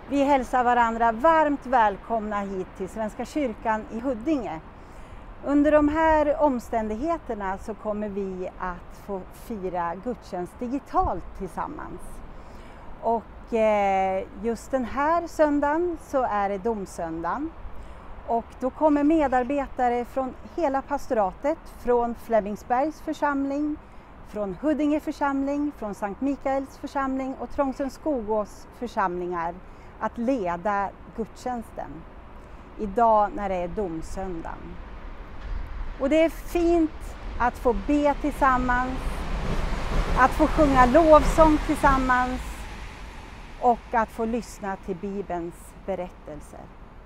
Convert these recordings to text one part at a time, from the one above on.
Vi hälsar varandra varmt välkomna hit till Svenska kyrkan i Huddinge. Under de här omständigheterna så kommer vi att få fira gudstjänst digitalt tillsammans. Och just den här söndagen så är det domsöndagen. Och då kommer medarbetare från hela pastoratet, från Flemingsbergs församling, från Huddinge församling, från Sankt Mikaels församling och Trångsund-Skogås församlingar att leda gudstjänsten idag när det är domsöndagen. Och det är fint att få be tillsammans, att få sjunga lovsång tillsammans och att få lyssna till Bibelns berättelser.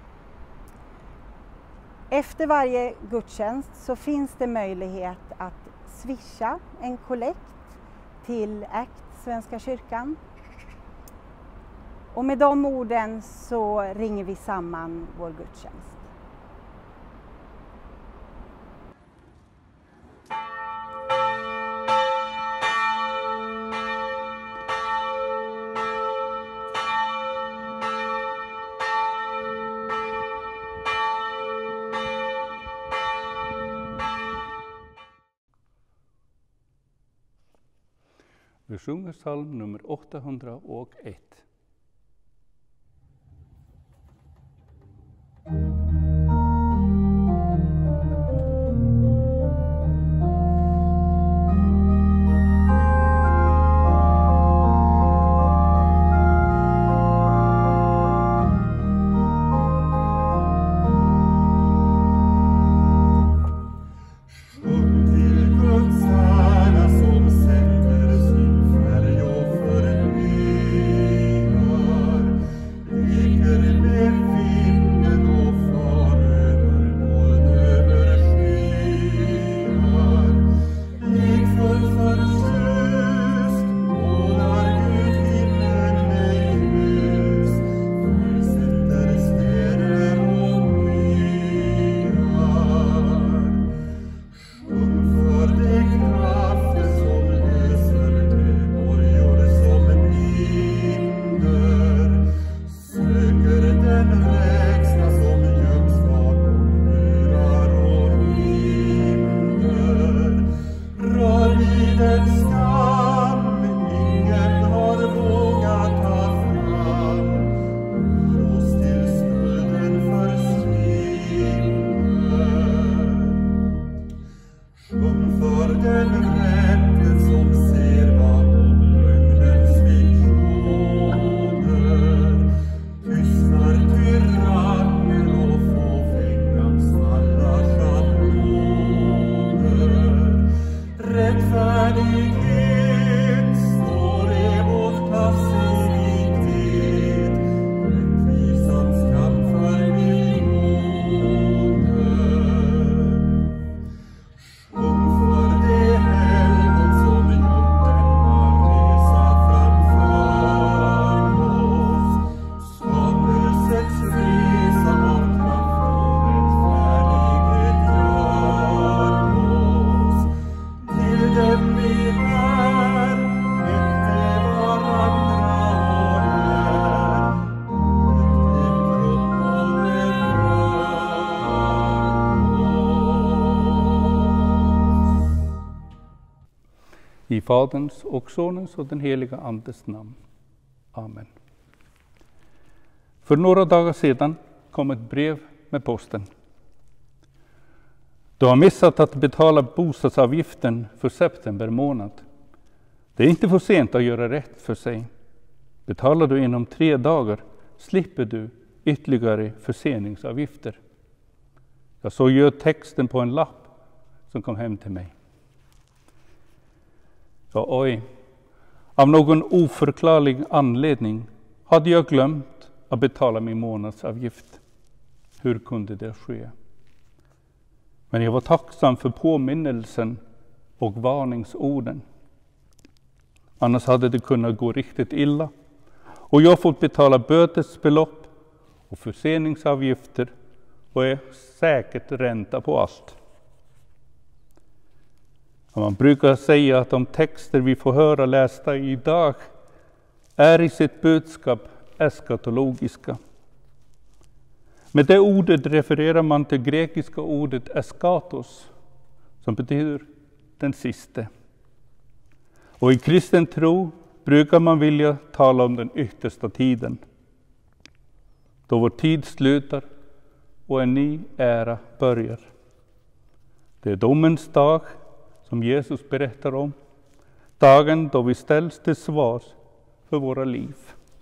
Efter varje gudstjänst så finns det möjlighet att swisha en kollekt till ACT Svenska kyrkan. Och med de orden så ringer vi samman vår gudstjänst. Vi sjunger psalm nummer 801. I Faderns och Sonens och den heliga Andes namn. Amen. För några dagar sedan kom ett brev med posten. Du har missat att betala bostadsavgiften för september månad. Det är inte för sent att göra rätt för sig. Betalar du inom 3 dagar slipper du ytterligare förseningsavgifter. Jag såg ju texten på en lapp som kom hem till mig. Ja, oj. Av någon oförklarlig anledning hade jag glömt att betala min månadsavgift. Hur kunde det ske? Men jag var tacksam för påminnelsen och varningsorden. Annars hade det kunnat gå riktigt illa. Och jag fått betala bötesbelopp och förseningsavgifter och är säkert ränta på allt. Man brukar säga att de texter vi får höra lästa idag är i sitt budskap eskatologiska. Med det ordet refererar man till grekiska ordet eskatos, som betyder den siste. Och i kristen tro brukar man vilja tala om den yttersta tiden, då vår tid slutar och en ny era börjar. Det är domens dag som Jesus berättar om, dagen då vi ställs till svars för våra liv.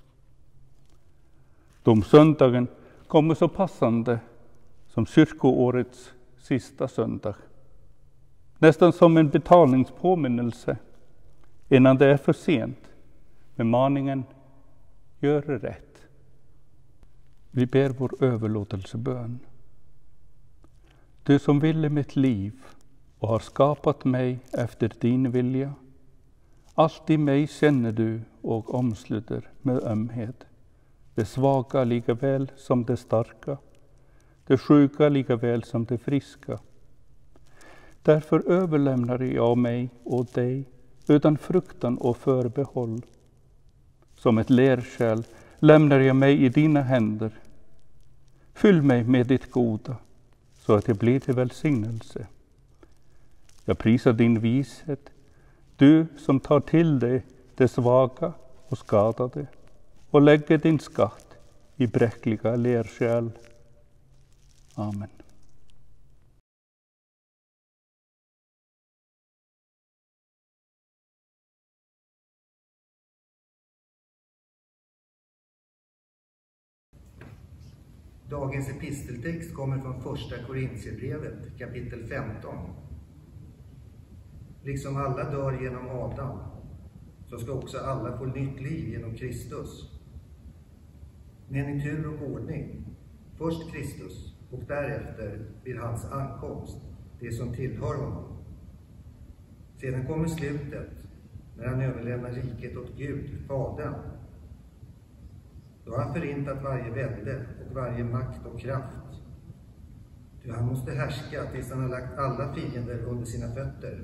Domsöndagen kommer så passande som kyrkoårets sista söndag. Nästan som en betalningspåminnelse innan det är för sent, med maningen gör rätt. Vi ber vår överlåtelsebön. Du som ville mitt liv och har skapat mig efter din vilja, allt i mig känner du och omsluter med ömhet. Det svaga lika väl som det starka, det sjuka lika väl som det friska. Därför överlämnar jag mig åt dig utan fruktan och förbehåll. Som ett lerkärl lämnar jag mig i dina händer. Fyll mig med ditt goda, så att jag blir till välsignelse. Jag prisar din vishet, du som tar till dig det svaga och skadade och lägger din skatt i bräckliga lerkärl. Amen. Dagens episteltext kommer från första Korintierbrevet, kapitel 15. Liksom alla dör genom Adam, så ska också alla få nytt liv genom Kristus. Men i tur och ordning, först Kristus och därefter vid hans ankomst, det som tillhör honom. Sedan kommer slutet, när han överlämnar riket åt Gud, Fadern. Då har han förintat varje välde och varje makt och kraft. Ty han måste härska tills han har lagt alla fiender under sina fötter.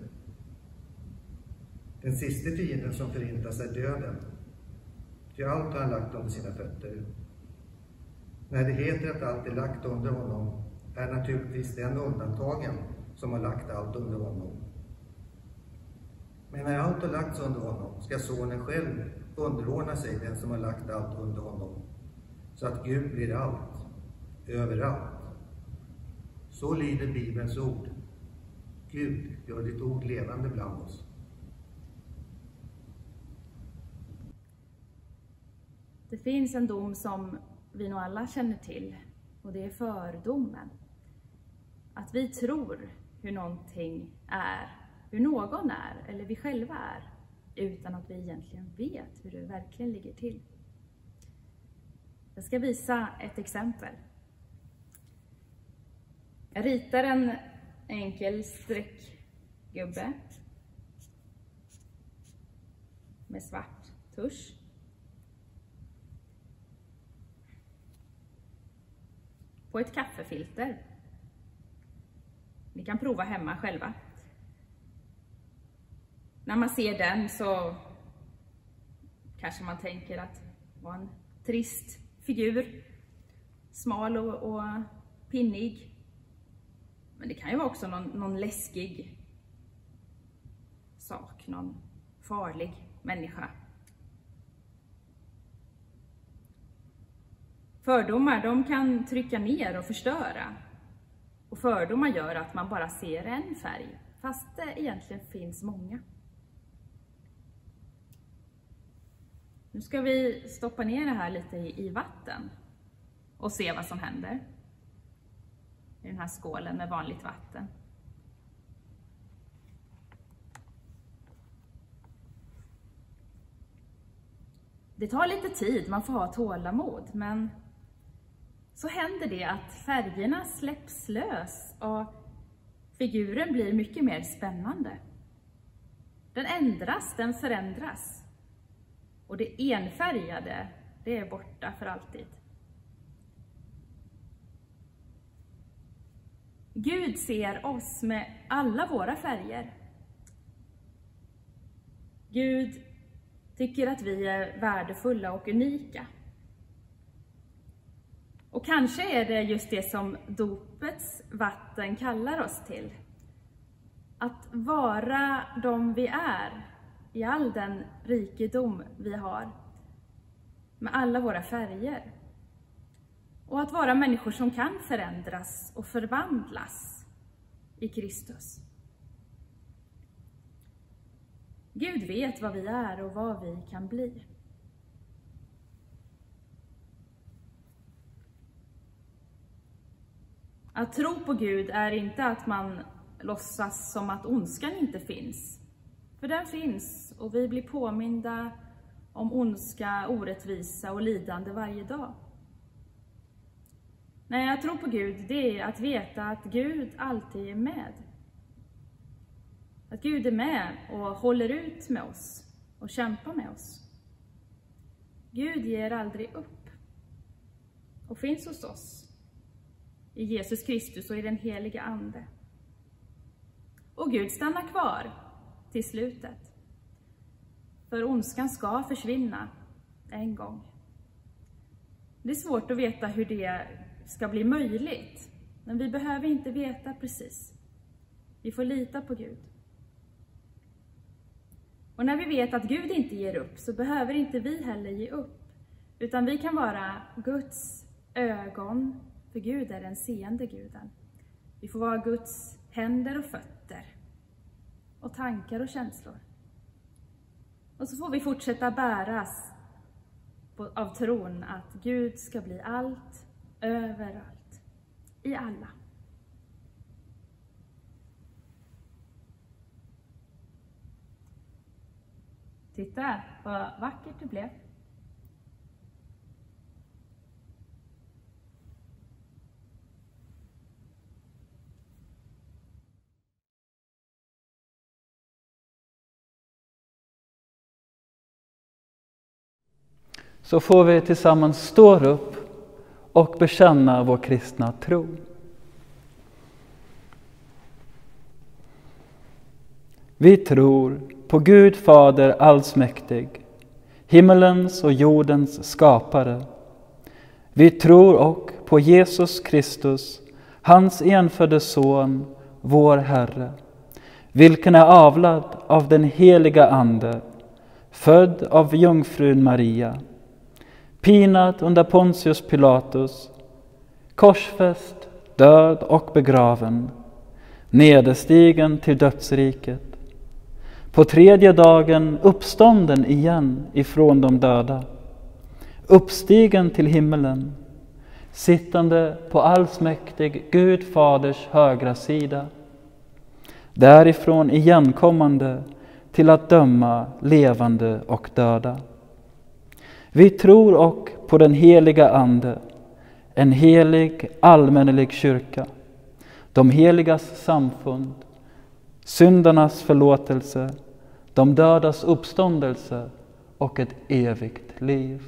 Den sista fienden som förintas är döden. Ty allt har han lagt under sina fötter. När det heter att allt är lagt under honom, är naturligtvis den undantagen som har lagt allt under honom. Men när allt har lagts under honom ska sonen själv underordna sig den som har lagt allt under honom, så att Gud blir allt, överallt. Så lyder Bibelns ord. Gud, gör ditt ord levande bland oss. Det finns en dom som vi nog alla känner till, och det är fördomen. Att vi tror hur någonting är, hur någon är eller vi själva är, utan att vi egentligen vet hur det verkligen ligger till. Jag ska visa ett exempel. Jag ritar en enkel streckgubbe med svart tusch. På ett kaffefilter. Ni kan prova hemma själva. När man ser den så kanske man tänker att det var en trist figur. Smal och pinnig. Men det kan ju vara också någon läskig sak. Någon farlig människa. Fördomar, de kan trycka ner och förstöra. Och fördomar gör att man bara ser en färg, fast det egentligen finns många. Nu ska vi stoppa ner det här lite i vatten och se vad som händer. I den här skålen med vanligt vatten. Det tar lite tid, man får ha tålamod, men så händer det att färgerna släpps lös och figuren blir mycket mer spännande. Den ändras, den förändras. Och det enfärgade, det är borta för alltid. Gud ser oss med alla våra färger. Gud tycker att vi är värdefulla och unika. Och kanske är det just det som dopets vatten kallar oss till. Att vara de vi är i all den rikedom vi har. Med alla våra färger. Och att vara människor som kan förändras och förvandlas i Kristus. Gud vet vad vi är och vad vi kan bli. Att tro på Gud är inte att man låtsas som att ondskan inte finns. För den finns och vi blir påminda om ondska, orättvisa och lidande varje dag. När jag tror på Gud, det är att veta att Gud alltid är med. Att Gud är med och håller ut med oss och kämpar med oss. Gud ger aldrig upp och finns hos oss i Jesus Kristus och i den heliga Ande. Och Gud stannar kvar till slutet. För ondskan ska försvinna en gång. Det är svårt att veta hur det ska bli möjligt. Men vi behöver inte veta precis. Vi får lita på Gud. Och när vi vet att Gud inte ger upp så behöver inte vi heller ge upp. Utan vi kan vara Guds ögon, för Gud är den seende Guden. Vi får vara Guds händer och fötter. Och tankar och känslor. Och så får vi fortsätta bäras av tron att Gud ska bli allt, överallt, i alla. Titta vad vackert det blev. Så får vi tillsammans stå upp och bekänna vår kristna tro. Vi tror på Gud Fader allsmäktig, himmelens och jordens skapare. Vi tror och på Jesus Kristus, hans enfödde son, vår Herre, vilken är avlad av den heliga Ande, född av jungfrun Maria, pinad under Pontius Pilatus, korsfäst, död och begraven, nederstigen till dödsriket, på tredje dagen uppstånden igen ifrån de döda, uppstigen till himmelen, sittande på allsmäktig Gud Faders högra sida, därifrån igenkommande till att döma levande och döda. Vi tror och på den heliga Ande, en helig allmännelig kyrka, de heligas samfund, syndarnas förlåtelse, de dödas uppståndelse och ett evigt liv.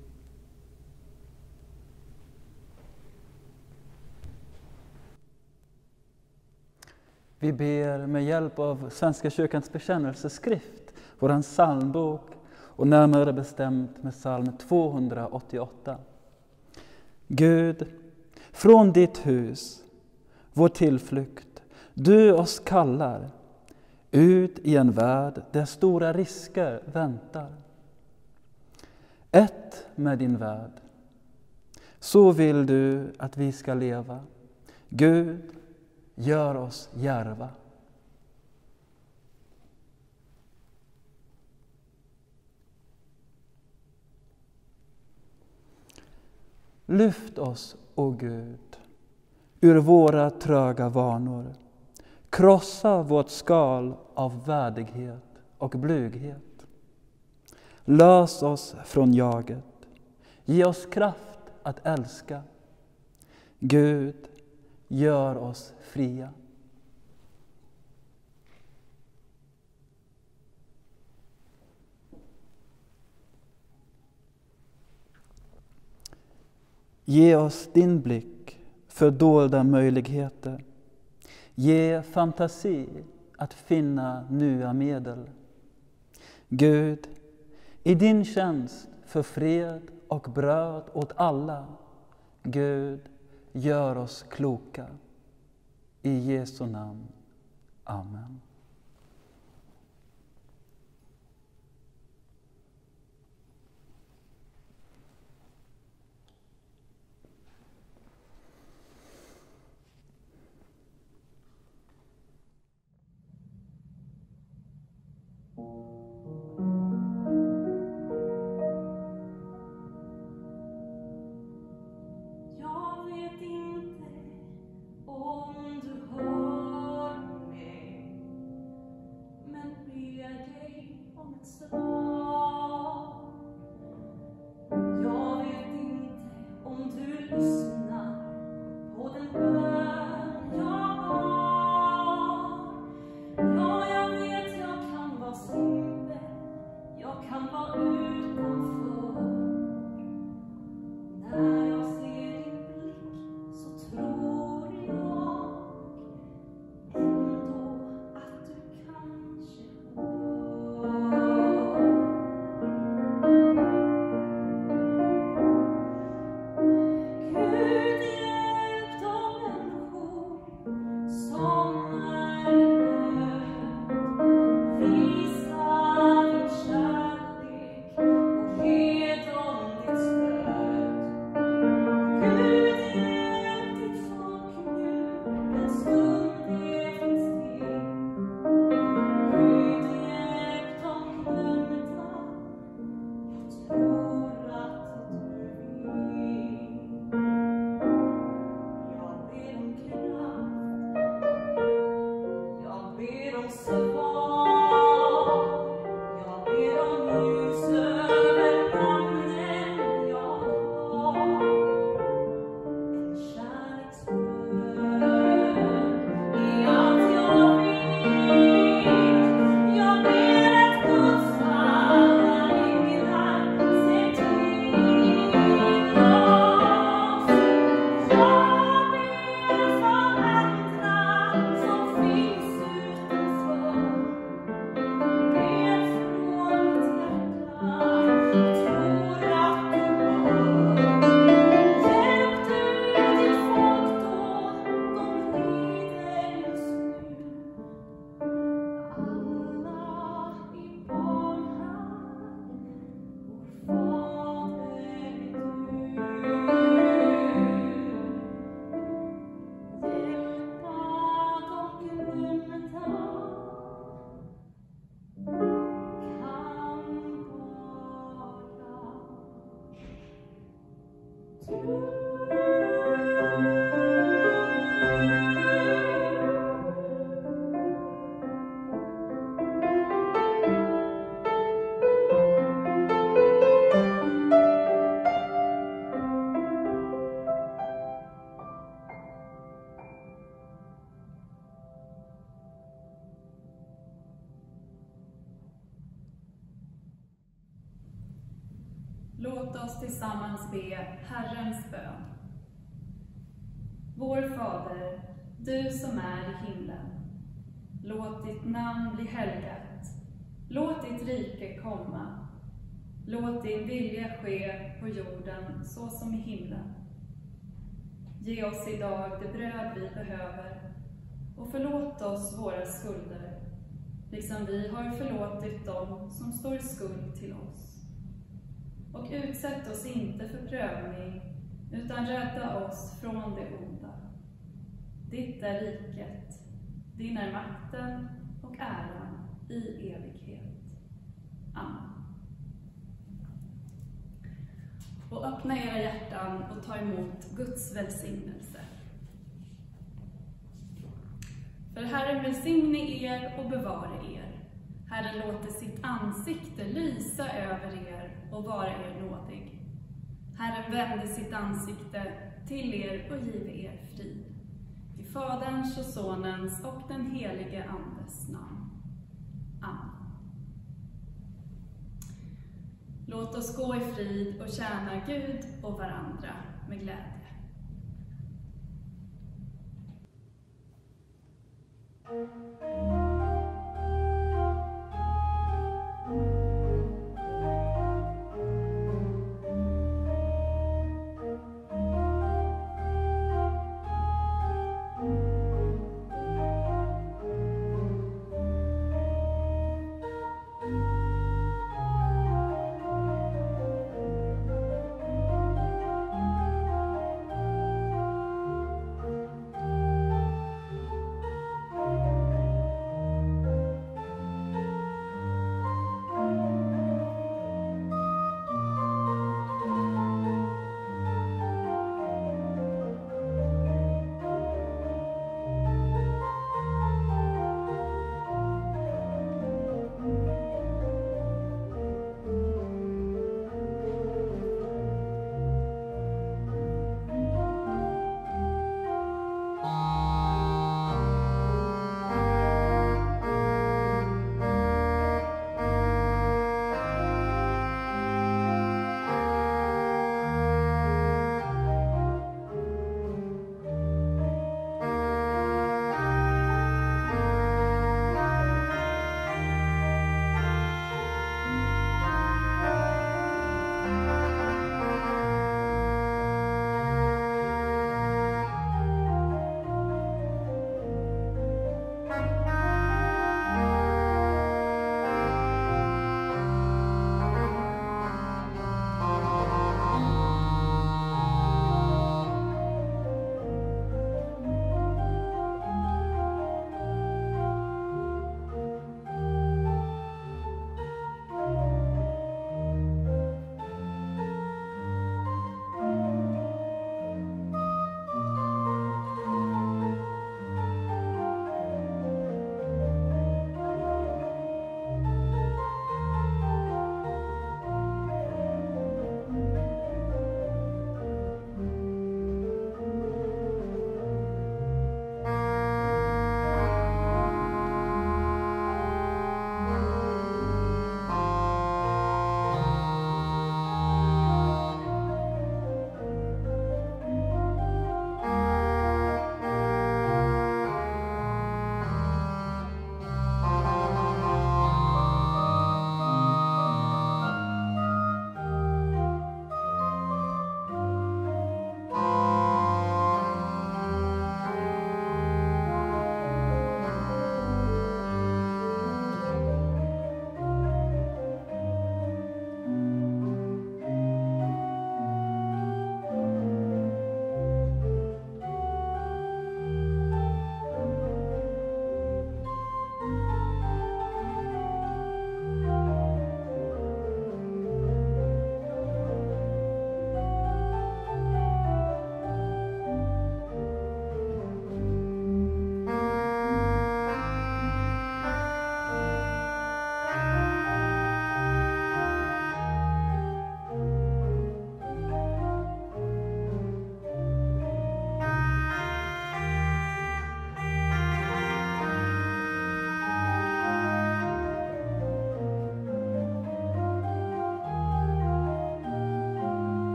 Vi ber med hjälp av Svenska kyrkans bekännelseskrift, våran psalmbok, och närmare bestämt med psalm 288. Gud, från ditt hus, vår tillflykt, du oss kallar ut i en värld där stora risker väntar. Ett med din värld, så vill du att vi ska leva. Gud, gör oss djärva. Lyft oss, o Gud, ur våra tröga vanor. Krossa vårt skal av värdighet och blyghet. Lös oss från jaget. Ge oss kraft att älska. Gud, gör oss fria. Ge oss din blick för dolda möjligheter. Ge fantasi att finna nya medel. Gud, i din tjänst för fred och bröd åt alla, Gud, gör oss kloka. I Jesu namn. Amen. Låt oss tillsammans be Herrens bön. Vår Fader, du som är i himlen. Låt ditt namn bli helgat. Låt ditt rike komma. Låt din vilja ske på jorden så som i himlen. Ge oss idag det bröd vi behöver och förlåt oss våra skulder, liksom vi har förlåtit dem som står i skuld till oss. Och utsätt oss inte för prövning, utan rädda oss från det onda. Ditt är riket, din är makten och äran i evighet. Amen. Och öppna era hjärtan och ta emot Guds välsignelse. För Herren välsigne er och bevara er. Herren låter sitt ansikte lysa över er och vara er nådig. Herren vände sitt ansikte till er och give er frid. I Faderns och Sonens och den helige Andes namn. Amen. Låt oss gå i frid och tjäna Gud och varandra med glädje. Thank you.